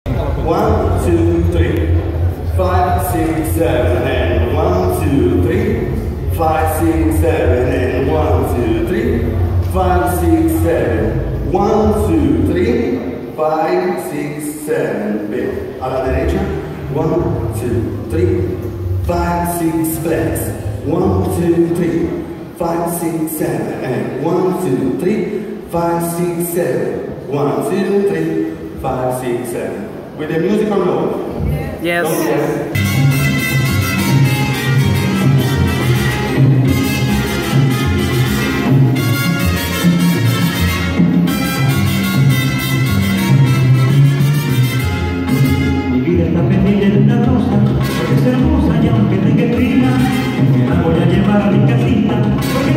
1, 2, 3, 5, 6, 7, and 1, 2, 3, 5, 6, 7, and 1, 2, 3, 5, 6, 7, 1, 2, 3, 5, 6, 7. Bene, alla derecha. 1, 2, 3, 5, 6, flex. 1, 2, 3, 5, 6, 7, and 1, 2, 3, 5, 6, 7. 1, 2, 3, 5, 6, 7. With the music or no? Yes. Yes. Mi vida está pendiente de una rosa, porque es hermosa y aunque tenga espina, me la voy a llevar a mi casita.